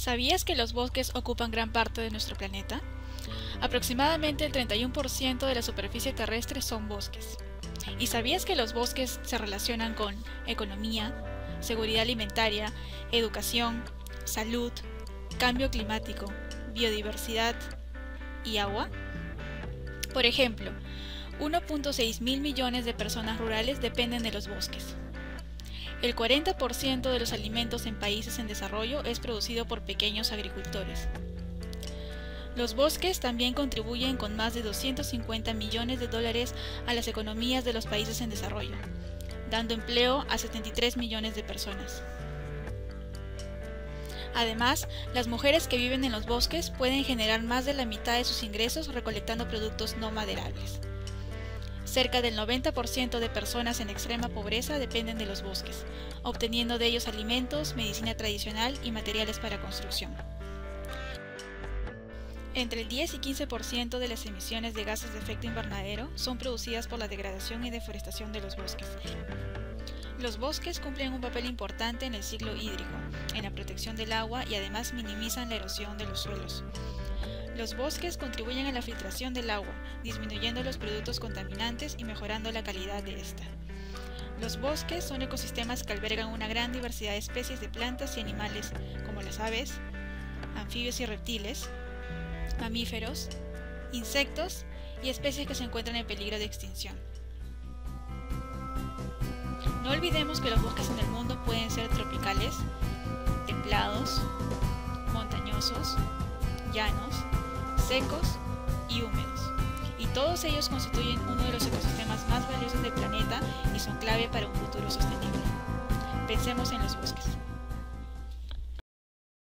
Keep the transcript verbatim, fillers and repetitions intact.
¿Sabías que los bosques ocupan gran parte de nuestro planeta? Aproximadamente el treinta y uno por ciento de la superficie terrestre son bosques. ¿Y sabías que los bosques se relacionan con economía, seguridad alimentaria, educación, salud, cambio climático, biodiversidad y agua? Por ejemplo, uno punto seis mil millones de personas rurales dependen de los bosques. El cuarenta por ciento de los alimentos en países en desarrollo es producido por pequeños agricultores. Los bosques también contribuyen con más de doscientos cincuenta millones de dólares a las economías de los países en desarrollo, dando empleo a setenta y tres millones de personas. Además, las mujeres que viven en los bosques pueden generar más de la mitad de sus ingresos recolectando productos no maderables. Cerca del noventa por ciento de personas en extrema pobreza dependen de los bosques, obteniendo de ellos alimentos, medicina tradicional y materiales para construcción. Entre el diez y quince por ciento de las emisiones de gases de efecto invernadero son producidas por la degradación y deforestación de los bosques. Los bosques cumplen un papel importante en el ciclo hídrico, en la protección del agua y además minimizan la erosión de los suelos. Los bosques contribuyen a la filtración del agua, disminuyendo los productos contaminantes y mejorando la calidad de esta. Los bosques son ecosistemas que albergan una gran diversidad de especies de plantas y animales, como las aves, anfibios y reptiles, mamíferos, insectos y especies que se encuentran en peligro de extinción. No olvidemos que los bosques en el mundo pueden ser tropicales, templados, montañosos, llanos, secos y húmedos, y todos ellos constituyen uno de los ecosistemas más valiosos del planeta y son clave para un futuro sostenible. Pensemos en los bosques.